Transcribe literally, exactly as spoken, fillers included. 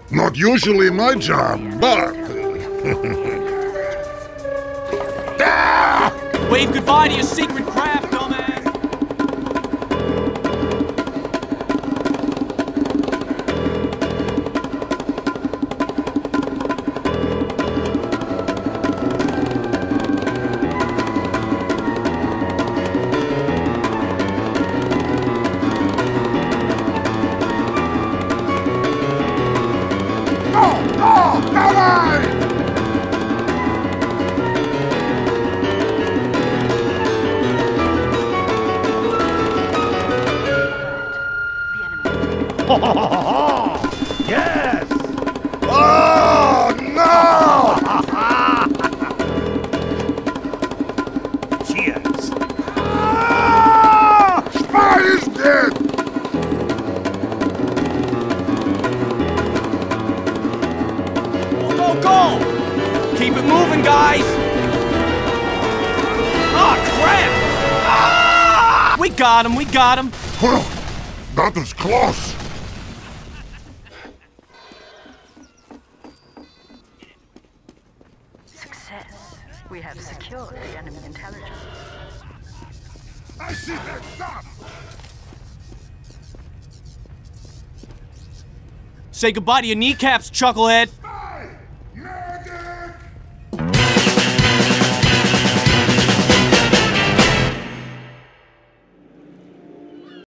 Not usually my job, but... ah! Wave goodbye to your secret craft, dumbass! Yes! Oh, no! Cheers! Ah! Spy is dead! Go, go, go! Keep it moving, guys! Ah, crap! Ah! We got him, we got him! Well, that was close. Success. We have secured the enemy intelligence. I see that stop! Say goodbye to your kneecaps, chucklehead!